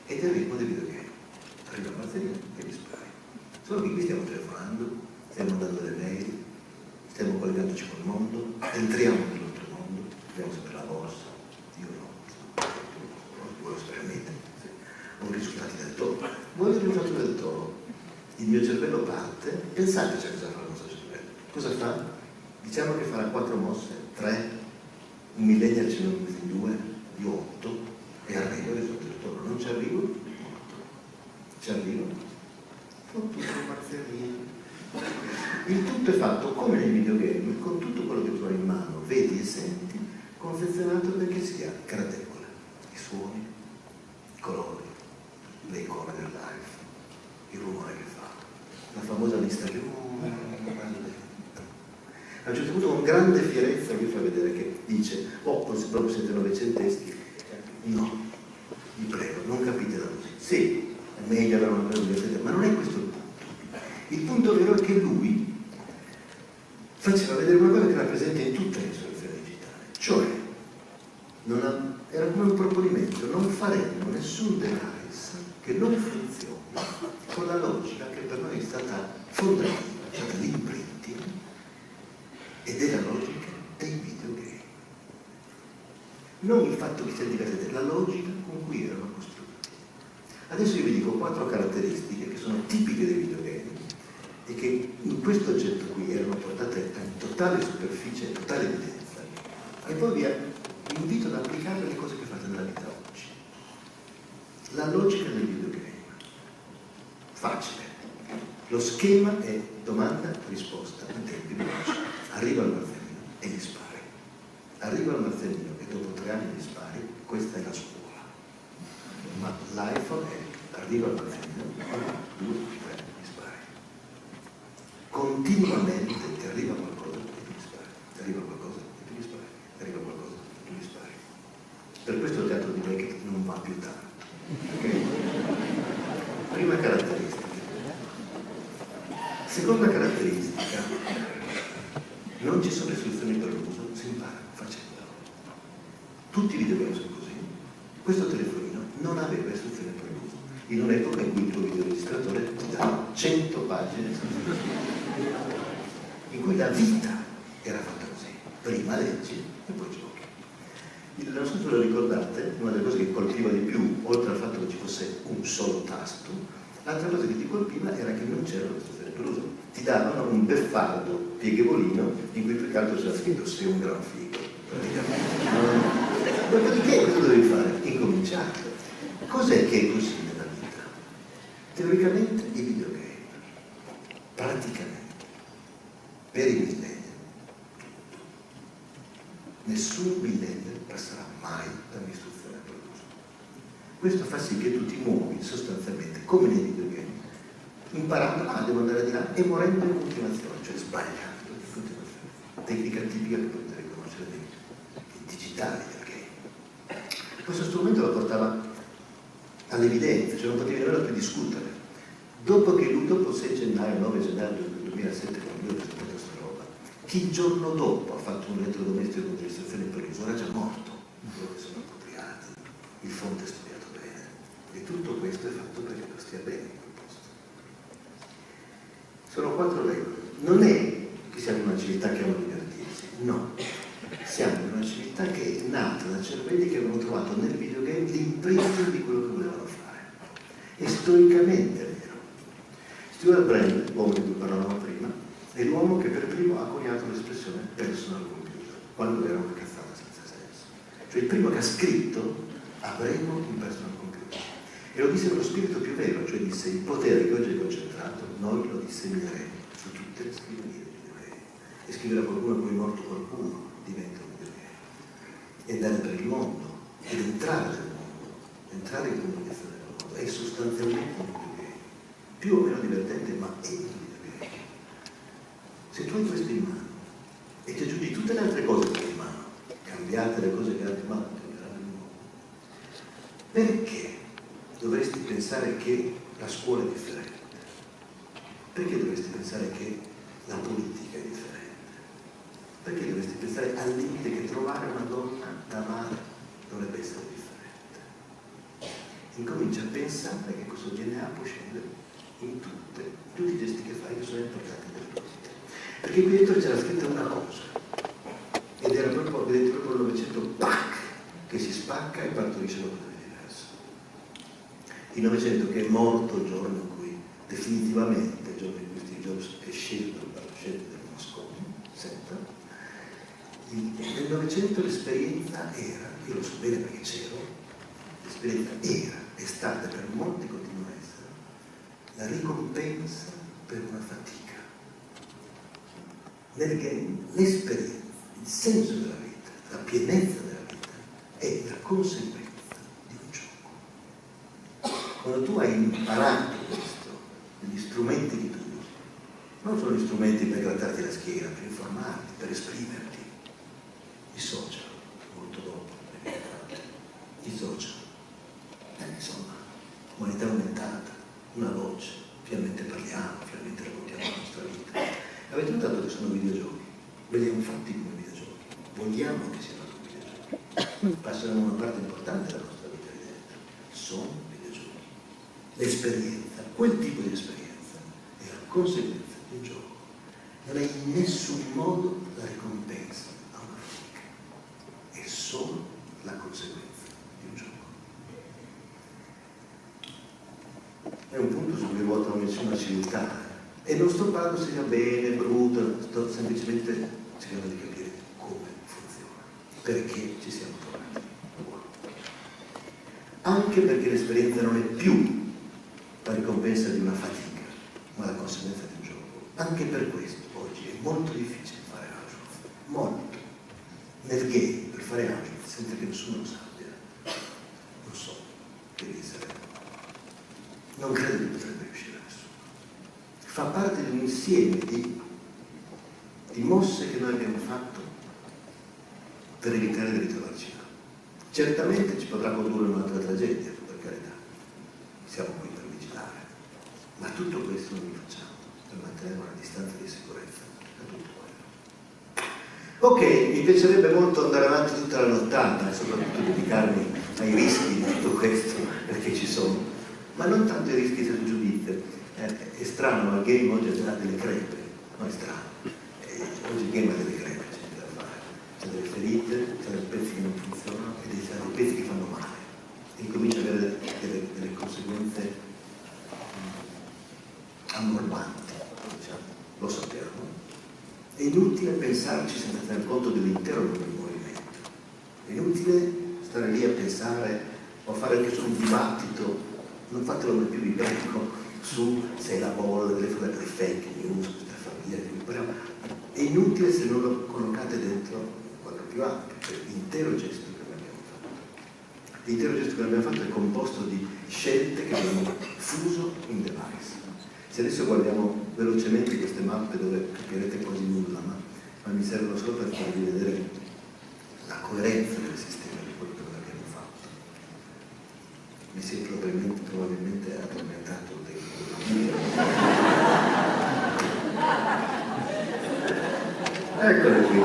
ed è il ritmo del videogame. Arriva il Martellino e gli spari. Solo che qui stiamo telefonando, stiamo mandando delle mail, stiamo collegandoci col mondo, entriamo nell'altro mondo, abbiamo sempre la borsa, io no, voglio veramente, ho i risultati del toro, voglio i risultati del toro, il mio cervello parte, pensate c'è cosa fa il nostro cervello, cosa fa? Diciamo che farà quattro mosse, tre, un millennial ce ne ho questi due, io otto, e arrivo al risultato del toro, non ci arrivo, morto, ci arrivo, con tutto il Martellino. Il tutto è fatto come nei videogame, con tutto quello che tu hai in mano, vedi e senti, confezionato perché sia gradevole. I suoni, i colori, le icone del live, il rumore che fa, la famosa lista che uh, a un certo punto con grande fierezza mi fa vedere che dice oh, proprio siete novecenteschi. No, vi prego, non capite la musica. Sì, è meglio avere una musica, ma non è questo il punto. Il punto vero è che lui faceva vedere una cosa che era presente in tutte le soluzioni digitali, cioè non ha, era come un proponimento: non faremo nessun device che non funzioni con la logica che per noi è stata fondativa, è stata l'imprinting, ed è la logica dei videogame. Non il fatto che sia divertente, la logica con cui erano costruiti. Adesso io vi dico quattro caratteristiche che sono tipiche dei videogame e che in questo oggetto qui erano portate in totale superficie, in totale evidenza, e poi vi invito ad applicare le cose che fate nella vita oggi. La logica del videogame, facile, lo schema è domanda, risposta in tempi veloci. Arriva al Martellino e gli spari, arriva al Martellino e dopo tre anni gli spari, questa è la scuola, ma l'iPhone è arriva al Martellino, due, tre, continuamente ti arriva qualcosa e tu gli spari, ti arriva qualcosa e tu gli spari, ti arriva qualcosa e tu gli spari. Per questo il teatro di Beckett non va più tanto. Okay? Prima caratteristica. Seconda caratteristica, non ci sono istruzioni per l'uso, si impara facendolo. Tutti i videogame sono così. Questo telefonino non aveva istruzioni per l'uso, in un'epoca in cui il tuo videoregistratore ti dava cento pagine in cui la vita era fatta così: prima leggi e poi giochi. Non so se lo ricordate, una delle cose che colpiva di più, oltre al fatto che ci fosse un solo tasto, l'altra cosa che ti colpiva era che non c'era l'istruzione per uso. Ti davano un beffardo pieghevolino in cui più che altro c'era scritto sei un gran figo, praticamente. Dopodiché cosa dovevi fare? Incominciare. Cos'è che è così nella vita? Teoricamente i videogame, praticamente, per i millenni, nessun millennial passerà mai da un'istruzione per l'uso. Questo fa sì che tu ti muovi sostanzialmente come nei videogame, imparando, ah, devo andare di là, e morendo in continuazione, cioè sbagliando in continuazione. Tecnica tipica che potete riconoscere dei digitali del game. Questo strumento lo portava all'evidenza, cioè non potevi nemmeno più discutere. Dopo che lui, dopo sei gennaio, nove gennaio del duemilasette, quando lui ha presentato questa roba, chi il giorno dopo ha fatto un elettrodomestico con registrazione per l'uso era già morto. Loro che sono appropriati, il fonte è studiato bene, e tutto questo è fatto perché lo stia bene in quel posto. Sono quattro regole. Non è che siamo in una civiltà che ama divertirsi, no. Siamo in una civiltà che è nata da cervelli che avevano trovato nel videogame l'imprinting di quello che volevano fare. E storicamente è vero. Stuart Brand, l'uomo di cui parlavamo prima, è l'uomo che per primo ha coniato l'espressione personal computer, quando era una cazzata senza senso. Cioè il primo che ha scritto avremo un personal computer. E lo disse con lo spirito più vero, cioè disse il potere che oggi è concentrato, noi lo dissemineremo su tutte le scrivanie del videogame. E scrivere a qualcuno a cui è morto qualcuno diventa un videogame. E andare per il mondo, ed entrare nel mondo, entrare in comunicazione nel mondo, è sostanzialmente un videogame. Più o meno divertente, ma è un videogame. Se tu hai questo in mano e ti aggiungi tutte le altre cose che hai in mano, cambiate le cose che hai in mano, cambieranno il mondo. Perché dovresti pensare che la scuola è differente? Perché dovresti pensare che la politica è differente? Perché dovresti pensare al limite che trovare una donna da amare dovrebbe essere differente? incomincia a pensare che questo D N A può scendere in tutte, in tutti i gesti che fai che sono importanti nella tua vita. Perché qui dentro c'era scritta una cosa, ed era proprio, vedete, proprio il Novecento, pac, che si spacca e partorisce qualcosa di diverso. Il Novecento che è morto il giorno in cui, definitivamente, il giorno in cui Steve Jobs è scelto dalla scelta del Moscone, senta, nel Novecento l'esperienza era, io lo so bene perché c'ero, l'esperienza era, è stata per molti, continua a essere, la ricompensa per una fatica. Nel game l'esperienza, il senso della vita, la pienezza della vita è la conseguenza di un gioco. Quando tu hai imparato questo, gli strumenti che tu usi, non sono gli strumenti per grattarti la schiena, per informarti, per esprimerti, i social, molto dopo, i social, eh, insomma, umanità aumentata, una voce, finalmente parliamo, finalmente raccontiamo la nostra vita. Avete notato che sono videogiochi? Vediamo fatti come videogiochi, vogliamo che siano come videogiochi, passano una parte importante della nostra vita lì dentro, sono videogiochi. L'esperienza, quel tipo di esperienza è la conseguenza di un gioco, non è in nessun modo la ricompensa a una fatica, è solo la conseguenza di un gioco. È un punto su cui ruota nessuna civiltà. E non sto parlando se sia bene, brutto, sto semplicemente cercando di capire come funziona, perché ci siamo trovati qua. Anche perché l'esperienza non è più la ricompensa di una fatica, ma la conseguenza di un gioco. Anche per questo oggi è molto difficile fare Auschwitz, molto. Nel game, per fare Auschwitz, senza che nessuno lo sappia, non so che lì sarebbe. Non credo che potrebbe riuscire. Fa parte di un insieme di, di mosse che noi abbiamo fatto per evitare di ritrovarci là. Certamente ci potrà condurre un'altra tragedia, per carità, siamo qui per vigilare, ma tutto questo non lo facciamo per mantenere una distanza di sicurezza da tutto quello. Ok, mi piacerebbe molto andare avanti tutta la nottata e soprattutto dedicarmi ai rischi di tutto questo, perché ci sono, ma non tanto ai rischi del giudizio. Eh, è strano, ma il game oggi ha delle crepe, non è strano, eh, oggi il game ha delle crepe, c'è da fare, c'è delle ferite, c'è dei pezzi che non funzionano e dei, dei pezzi che fanno male e comincia ad avere delle, delle conseguenze um, ammorbanti, diciamo, lo sappiamo. È inutile pensarci senza tener conto dell'intero movimento, è inutile stare lì a pensare o a fare anche solo un dibattito, non fatelo mai più, vi prego, su se la bolla delle, delle fake news, questa famiglia di cui parliamo, è inutile se non lo collocate dentro un quadro più ampio, cioè l'intero gesto che noi abbiamo fatto. L'intero gesto che noi abbiamo fatto è composto di scelte che abbiamo fuso in device. Se adesso guardiamo velocemente queste mappe dove capirete quasi nulla, ma, ma mi servono solo per farvi vedere la coerenza del sistema di quello che noi abbiamo fatto. Mi si è probabilmente, probabilmente addormentato dei eccole qui.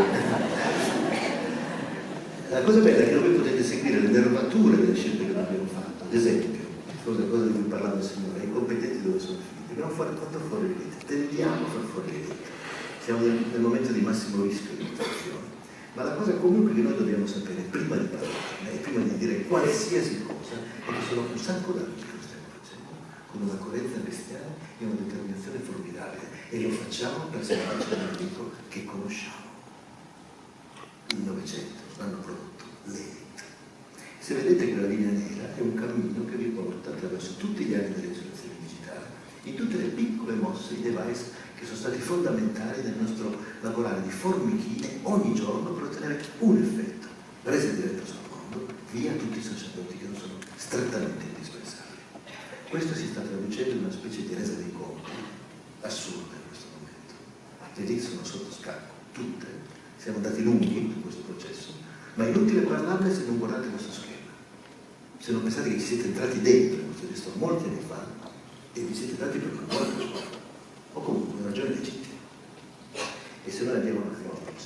La cosa bella è che voi potete seguire le nervature delle scelte che noi abbiamo fatto. Ad esempio, cosa, cosa di cui parlava il Signore, i competenti dove sono finiti. Abbiamo fatto fuori l'elite, tendiamo a far fuori l'elite. Siamo nel, nel momento di massimo rischio di infezione. Ma la cosa comunque che noi dobbiamo sapere prima di parlarne e prima di dire qualsiasi cosa è che sono un sacco d'anni che lo stiamo facendo, con una coerenza bestiale e una determinazione formidabile, e lo facciamo per salvarci da un nemico che conosciamo. Il Novecento l'hanno prodotto l'elite. Se vedete che la linea nera è un cammino che vi porta attraverso tutti gli anni dell'insurrezione digitale, in tutte le piccole mosse, i device che sono stati fondamentali nel nostro lavorare di formichine ogni giorno per ottenere un effetto, resa diretta sul mondo, via tutti i sacerdoti che non sono strettamente indispensabili. Questo si sta traducendo in una specie di resa dei conti assurda in questo momento. Le dite sono sotto scacco, tutte, siamo andati lunghi in questo processo, ma è inutile parlarne se non guardate il vostro schema, se non pensate che ci siete entrati dentro in questo gesto molti anni fa e vi siete entrati per una buona ragione, o comunque una ragione legittima, e se noi abbiamo una cosa lo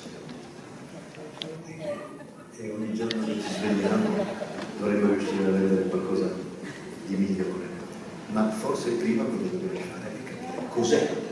sappiamo, e ogni giorno che ci svegliamo dovremmo riuscire a vedere qualcosa di migliore, ma forse prima quello che dobbiamo fare è capire cos'è